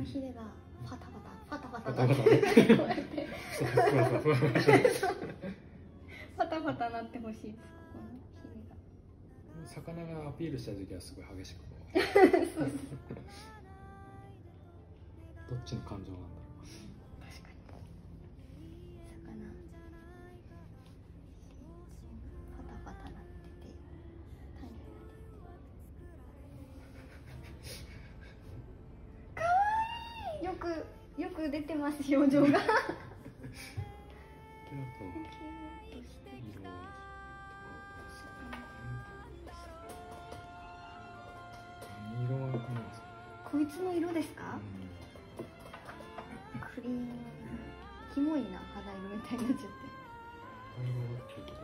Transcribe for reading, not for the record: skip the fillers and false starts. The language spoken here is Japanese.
のヒレがパタパタパタパタパタパタこうやってふわふわふわふわしてる。 パタパタなってほしいです。ここのヒ魚がアピールしたい時はすごい激しくこう。 レがそうそうどっちの感情なんだろ確かに魚パタパタなってて種が出てかわいい。よく出てます表情がう。であとキューッとして色とか何色なんですか。 こいつの色ですか？クリームキモいな、肌色みたいになっちゃって。 灰色がちょっと